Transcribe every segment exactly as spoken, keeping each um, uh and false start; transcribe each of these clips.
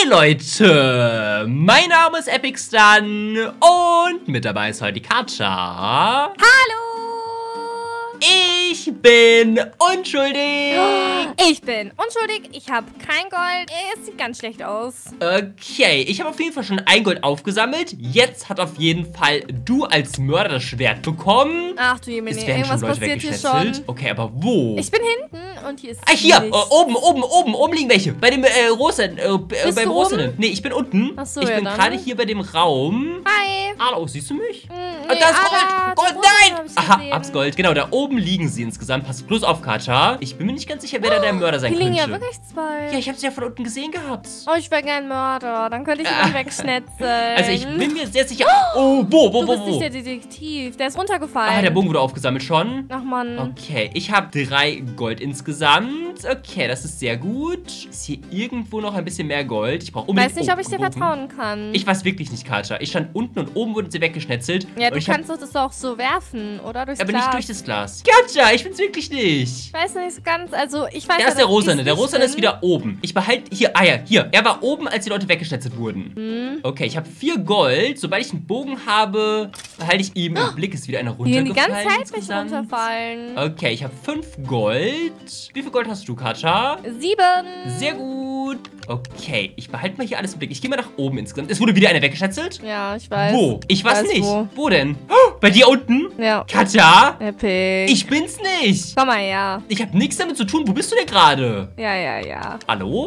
Hey Leute, mein Name ist EpicStun und mit dabei ist heute die Katja. Hallo! Ich bin unschuldig. Ich bin unschuldig, ich habe kein Gold. Es sieht ganz schlecht aus. Okay, ich habe auf jeden Fall schon ein Gold aufgesammelt. Jetzt hat auf jeden Fall du als Mörder das Schwert bekommen. Ach du Jemine, Es werden irgendwas schon Leute passiert hier weggeschnetzelt. schon. Okay, aber wo? Ich bin hinten und hier ist Ah, hier, äh, nichts. oben, oben, oben, oben liegen welche. Bei dem äh, Rosen, äh, Bist beim du Rosanen. oben? Nee, ich bin unten. Ach so, ich ja bin dann. gerade hier bei dem Raum. Hi. Hallo, siehst du mich? Hm, Ah, nee, da ist ah, Gold! Gold, da- Rosen nein! hab ich Aha, gesehen. hab's Gold. Genau, da oben liegen sie insgesamt. Pass bloß auf, Katja. Ich bin mir nicht ganz sicher, wer da der Mörder sein Hier liegen könnte. ja wirklich zwei. Ja, ich hab sie ja von unten gesehen gehabt. Oh, ich wäre gern Mörder. Dann könnte ich ihn Ah. wegschnetzeln. Also ich bin mir sehr sicher... Oh, wo, wo, Du wo, bist nicht wo? der Detektiv. Der ist runtergefallen. Ah, der Bogen wurde aufgesammelt schon. Ach Mann. Okay, ich habe drei Gold insgesamt. Okay, das ist sehr gut. Ist hier irgendwo noch ein bisschen mehr Gold? Ich brauche Ich unbedingt... weiß nicht, ob ich dir Bogen. vertrauen kann. Ich weiß wirklich nicht, Katja. Ich stand unten und oben wurden sie weggeschnetzelt. ja, und du ich hab- kannst doch das auch so werfen, oder? Durchs aber Glas. nicht durch das Glas. Katja, ich bin's wirklich nicht. Ich weiß nicht so ganz, also ich weiß Der ja, ist der dass Rosane. ich's Der nicht Rosane ist bin. wieder oben. Ich behalte hier. Ah ja, hier. Er war oben, als die Leute weggeschnetzelt wurden. Hm. Okay, ich habe vier Gold. Sobald ich einen Bogen habe, behalte ich ihm im Blick. Ist wieder einer Hier runtergefallen. die ganze Zeit welche insgesamt. runterfallen. Okay, ich habe fünf Gold. Wie viel Gold hast du, Katja? Sieben. Sehr gut. Okay, ich behalte mal hier alles im Blick. Ich gehe mal nach oben insgesamt. Es wurde wieder einer weggeschnetzelt. Ja, ich weiß. Wo? Ich weiß, nicht. Wo. Wo denn? Oh, bei dir unten? Ja. Katja? Epic. Ich bin's nicht. Komm mal her. Ich habe nichts damit zu tun. Wo bist du denn gerade? Ja, ja, ja. Hallo?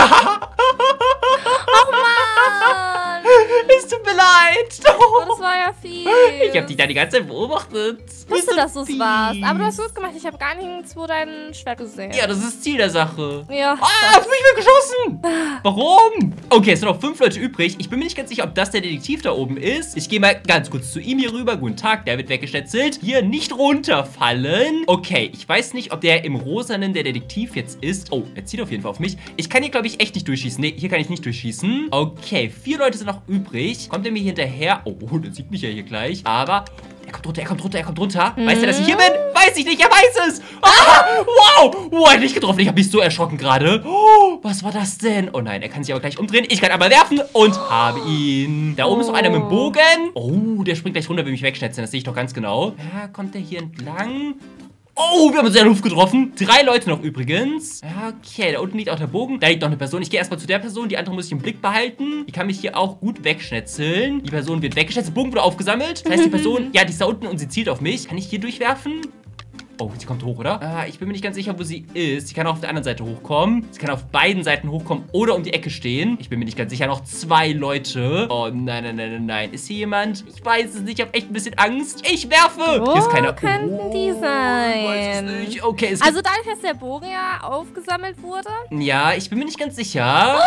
Oh Mann. Es tut mir leid. Oh, das war ja viel. Ich habe dich da die ganze Zeit beobachtet. Ich wusste, dass du es fies. warst. Aber du hast gut gemacht. Ich habe gar nirgendwo dein Schwert gesehen. Ja, das ist Ziel der Sache. Ja. Ah, auf mich wird geschossen. Warum? Okay, es sind noch fünf Leute übrig. Ich bin mir nicht ganz sicher, ob das der Detektiv da oben ist. Ich gehe mal ganz kurz zu ihm hier rüber. Guten Tag, der wird weggeschnetzelt. Hier nicht runterfallen. Okay, ich weiß nicht, ob der im Rosanen der Detektiv jetzt ist. Oh, er zieht auf jeden Fall auf mich. Ich kann hier, glaube ich, echt nicht durchschießen. Nee, hier kann ich nicht durchschießen. Okay, vier Leute sind noch übrig. Kommt er mir hinterher? Oh, oh, der sieht mich ja hier gleich. Aber... Er kommt runter, er kommt runter, er kommt runter. Mhm. Weiß er, dass ich hier bin? Weiß ich nicht, er weiß es. Ah, wow, wow, er hat mich getroffen. Ich habe mich so erschrocken gerade. Oh, was war das denn? Oh nein, er kann sich aber gleich umdrehen. Ich kann aber werfen und habe ihn. Da oben ist noch einer mit dem Bogen. Oh, der springt gleich runter, will mich wegschnetzen. Das sehe ich doch ganz genau. Ja, kommt der hier entlang? Oh, wir haben uns in der Luft getroffen. Drei Leute noch übrigens. Okay, da unten liegt auch der Bogen. Da liegt noch eine Person. Ich gehe erstmal zu der Person. Die andere muss ich im Blick behalten. Die kann mich hier auch gut wegschnetzeln. Die Person wird weggeschnetzelt. Bogen wurde aufgesammelt. Das heißt, die Person, ja, die ist da unten und sie zielt auf mich. Kann ich hier durchwerfen? Oh, sie kommt hoch, oder? Ah, ich bin mir nicht ganz sicher, wo sie ist. Sie kann auch auf der anderen Seite hochkommen. Sie kann auf beiden Seiten hochkommen oder um die Ecke stehen. Ich bin mir nicht ganz sicher. Noch zwei Leute. Oh, nein, nein, nein, nein, nein. Ist hier jemand? Ich weiß es nicht. Ich habe echt ein bisschen Angst. Ich werfe. Wo Hier ist keiner. könnten die Oh, sein? Ich weiß es nicht. Okay, es Also dadurch, dass der Bogen ja aufgesammelt wurde. Ja, ich bin mir nicht ganz sicher.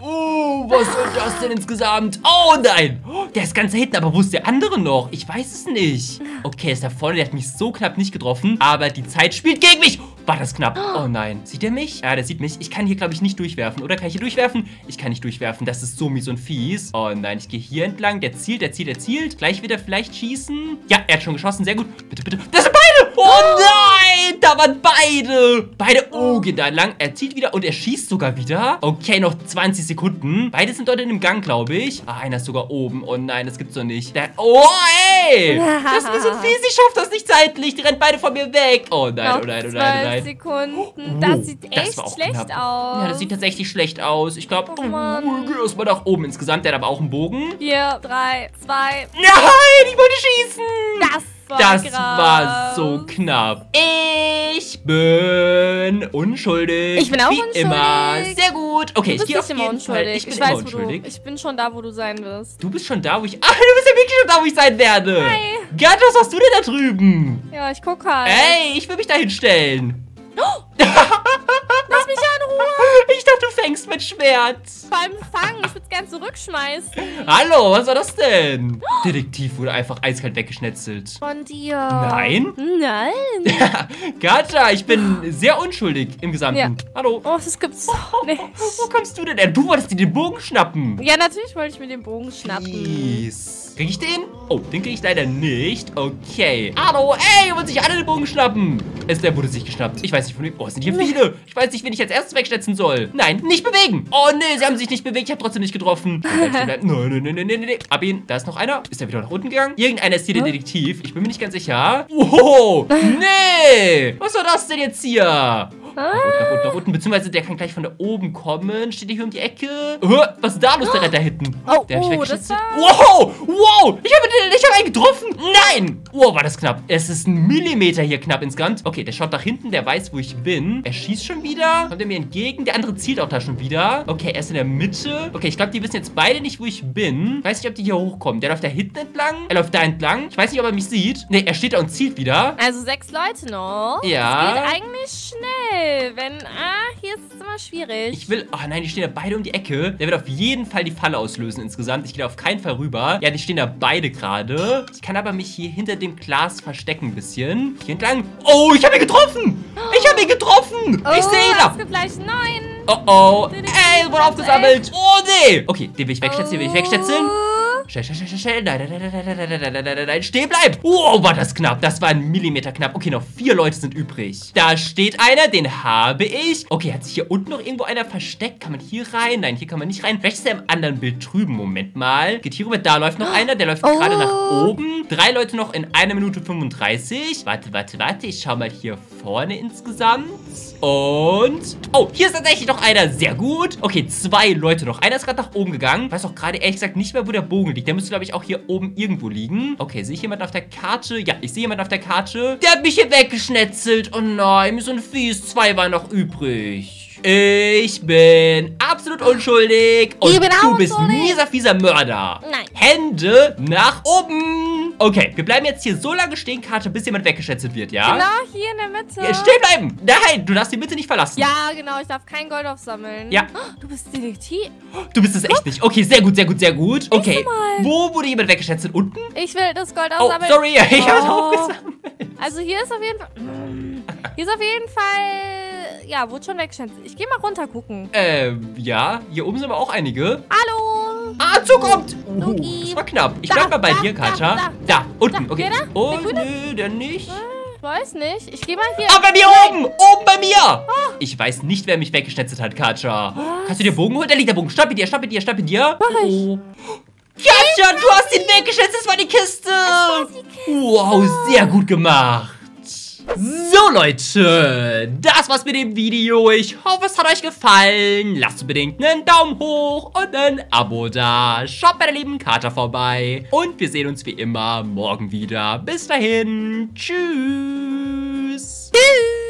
Oh, was ist das denn insgesamt? Oh nein, oh, der ist ganz da hinten, aber wo ist der andere noch? Ich weiß es nicht. Okay, ist da vorne, der hat mich so knapp nicht getroffen. Aber die Zeit spielt gegen mich. War das knapp? Oh nein, sieht er mich? Ja, der sieht mich. Ich kann hier, glaube ich, nicht durchwerfen. Oder kann ich hier durchwerfen? Ich kann nicht durchwerfen, das ist so mies und fies. Oh nein, ich gehe hier entlang. Der zielt, der zielt, der zielt. Gleich wird er vielleicht schießen. Ja, er hat schon geschossen, sehr gut. Bitte, bitte. Das sind beide. Oh nein, da waren beide. Beide, oh, gehen da entlang. Er zielt wieder und er schießt sogar wieder. Okay, noch zwanzig Sekunden. Beide sind dort in dem Gang, glaube ich. Ah, einer ist sogar oben. Oh nein, das gibt's doch nicht. Der, oh, ey. Das ist mies und fies. Ich schaff das nicht zeitlich. Die rennen beide von mir weg. Oh nein, Noch oh nein, oh nein, oh zwölf nein. Sekunden. Das Oh, sieht das echt war auch schlecht knapp. aus. Ja, das sieht tatsächlich schlecht aus. Ich glaube, Oh Mann. oh, geh erstmal nach oben insgesamt. Der hat aber auch einen Bogen. Vier, drei, zwei. Nein, ich wollte schießen. Das war Das krass. war so knapp. Ich bin unschuldig. Ich bin auch Wie unschuldig. immer. Sehr gut. Okay, Du ich bist gehe auf nicht immer jeden Fall. unschuldig. Ich bin ich immer weiß, wo unschuldig. du. Ich bin schon da, wo du sein wirst. Du bist schon da, wo ich... Ah, du bist ja wirklich schon da, wo ich sein werde. Hi. Gerd, was hast du denn da drüben? Ja, ich guck halt. Ey, ich will mich da hinstellen. Lass mich in Ruhe. Ich dachte, du fängst mit Schwert. Vor allem fangen. Ich würde es gern zurückschmeißen. Hallo, was war das denn? Detektiv wurde einfach eiskalt weggeschnetzelt. Von dir. Nein? Nein. Katja, ich bin sehr unschuldig im Gesamten. Ja. Hallo. Oh, das gibt's nicht. Wo kommst du denn? her? Du wolltest dir den Bogen schnappen. Ja, natürlich wollte ich mir den Bogen schnappen. Peace. Krieg ich den? Oh, den krieg ich leider nicht. Okay. Hallo, ey, wollen sich alle den Bogen schnappen? Es, der wurde sich geschnappt. Ich weiß nicht, von wem. Oh, es sind hier viele. Ich weiß nicht, wen ich als erstes wegschätzen soll. Nein, nicht bewegen. Oh, nee, sie haben sich nicht bewegt. Ich habe trotzdem nicht getroffen. Nein, nein, nein, nein, nein, nein. Ab ihn. Da ist noch einer. Ist er wieder nach unten gegangen? Irgendeiner ist hier der Detektiv. Ich bin mir nicht ganz sicher. Wow. Nee. Was war das denn jetzt hier? Nach unten, nach unten, nach unten. Beziehungsweise der kann gleich von da oben kommen. Steht der hier um die Ecke? Uh, was ist da los? Der rennt da hinten. Oh, der hat mich oh, das war... Wow, wow. Ich habe ich hab einen getroffen. Nein. Wow, war das knapp. Es ist ein Millimeter hier knapp insgesamt. Okay, der schaut nach hinten. Der weiß, wo ich bin. Er schießt schon wieder. Kommt er mir entgegen. Der andere zielt auch da schon wieder. Okay, er ist in der Mitte. Okay, ich glaube, die wissen jetzt beide nicht, wo ich bin. Ich weiß nicht, ob die hier hochkommen. Der läuft da hinten entlang. Er läuft da entlang. Ich weiß nicht, ob er mich sieht. Nee, er steht da und zielt wieder. Also sechs Leute noch. Ja. Das geht eigentlich schnell. Wenn, ah, hier ist es immer schwierig. Ich will, oh nein, die stehen da beide um die Ecke. Der wird auf jeden Fall die Falle auslösen insgesamt. Ich gehe da auf keinen Fall rüber. Ja, die stehen da beide gerade. Ich kann aber mich hier hinter dem Glas verstecken ein bisschen. Hier entlang. Oh, ich habe ihn getroffen. Ich habe ihn getroffen. Oh, ich sehe ihn da. es gibt gleich neun. Oh, oh. Ey, es wurde aufgesammelt. Oh, nee. Okay, den will ich wegschätzen, den will ich wegschätzen. Schnell, schnell, schnell, schnell. Nein, nein, nein, nein, nein, nein, nein, nein, nein, nein, stehen bleiben. Oh, war das knapp. Das war ein Millimeter knapp. Okay, noch vier Leute sind übrig. Da steht einer, den habe ich. Okay, hat sich hier unten noch irgendwo einer versteckt? Kann man hier rein? Nein, hier kann man nicht rein. Vielleicht ist er im anderen Bild drüben. Moment mal. Geht hier rüber. Da läuft noch einer. Der läuft oh. gerade nach oben. Drei Leute noch in einer Minute fünfunddreißig. Warte, warte, warte. Ich schau mal hier vorne insgesamt. Und... Oh, hier ist tatsächlich noch einer. Sehr gut. Okay, zwei Leute noch. Einer ist gerade nach oben gegangen. Ich weiß auch gerade ehrlich gesagt nicht mehr, wo der Bogen liegt. Der müsste, glaube ich, auch hier oben irgendwo liegen. Okay, sehe ich jemanden auf der Karte? Ja, ich sehe jemanden auf der Karte. Der hat mich hier weggeschnetzelt. Oh nein, mir so ein fies. Zwei waren noch übrig. Ich bin absolut unschuldig. Und ich bin du auch bist unschuldig. mieser, fieser Mörder. Nein. Hände nach oben. Okay, wir bleiben jetzt hier so lange stehen, Karte, bis jemand weggeschätzt wird, ja? Genau, hier in der Mitte. Ja, stehen bleiben. Nein, du darfst die Mitte nicht verlassen. Ja, genau, ich darf kein Gold aufsammeln. Ja. Oh, du bist Detektiv. Du bist es echt nicht. Okay, sehr gut, sehr gut, sehr gut. Okay, mal. wo wurde jemand weggeschätzt? Unten? Ich will das Gold Oh, aufsammeln. sorry, ich habe es Oh. aufgesammelt. Also hier ist auf jeden Fall... Hier ist auf jeden Fall... Ja, wurde schon weggeschätzt. Ich gehe mal runter gucken. Ähm, ja, hier oben sind aber auch einige. Hallo. Ah, zukommt. Oh, Luki. das war knapp. Ich Da, bleib mal bei da, dir, da, Katja. da, Da, unten, da. okay. Der da? Oh, Der Grüne? nö, der nicht. Ich weiß nicht. Ich gehe mal hier... Ah, bei mir oben! Oben bei mir! Ich weiß nicht, wer mich weggeschnetzelt hat, Katja. Kannst du dir Bogen holen? Da liegt der Bogen. Stopp in dir, stopp in dir, stopp in dir. Mach ich. Oh. Katja, du hast ihn weggeschnetzt. Das war die Kiste. war die Kiste. Wow, sehr gut gemacht. So, Leute, das war's mit dem Video. Ich hoffe, es hat euch gefallen. Lasst unbedingt einen Daumen hoch und ein Abo da. Schaut bei der lieben Katja vorbei. Und wir sehen uns wie immer morgen wieder. Bis dahin. Tschüss. Tschüss.